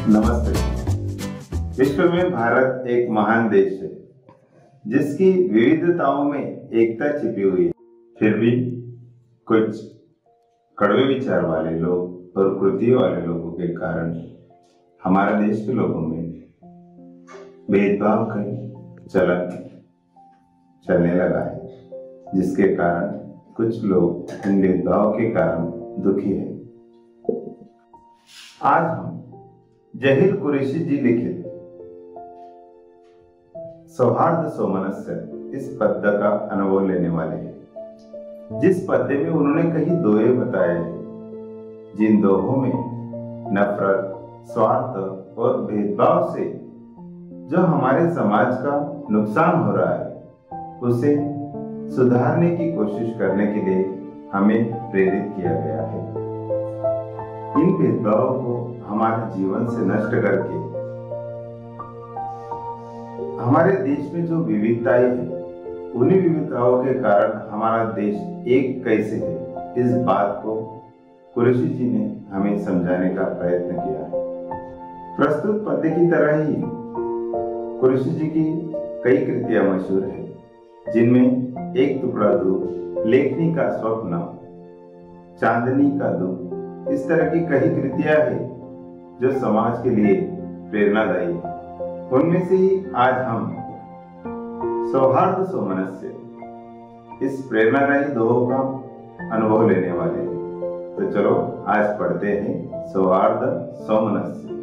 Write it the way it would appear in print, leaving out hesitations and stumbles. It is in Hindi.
नमस्ते। विश्व में भारत एक महान देश है जिसकी विविधताओं में एकता छिपी हुई है। फिर भी कुछ कड़वे विचार वाले लोग और कृतियों वाले लोगों के कारण हमारे देश के लोगों में भेदभाव का चलन चलने लगा है, जिसके कारण कुछ लोग इन भेदभाव के कारण दुखी हैं। आज हम जहीर कुरैशी जी लिखित सौहार्द सोमनस्य इस पद्य का अनुभव लेने वाले हैं, जिस पद्य में उन्होंने कई दोहे बताए हैं, जिन दोहों में नफरत, स्वार्थ और भेदभाव से जो हमारे समाज का नुकसान हो रहा है उसे सुधारने की कोशिश करने के लिए हमें प्रेरित किया गया है। इन भेदभावों को हमारे जीवन से नष्ट करके हमारे देश में जो विविधताएं हैं, उन्हीं विविधताओं के कारण हमारा देश एक कैसे है, इस बात को कुरैशी जी ने हमें समझाने का प्रयत्न किया है। प्रस्तुत पद्य की तरह ही कुरैशी जी की कई कृतियां मशहूर हैं, जिनमें एक टुकड़ा दूध, लेखनी का स्वप्न, चांदनी का दुख, इस तरह की कई कृतियां हैं जो समाज के लिए प्रेरणादायी है। उनमें से ही आज हम सौहार्द सोमनस्य इस प्रेरणादायी दोहों का अनुभव लेने वाले हैं। तो चलो आज पढ़ते हैं सौहार्द सोमनस्य।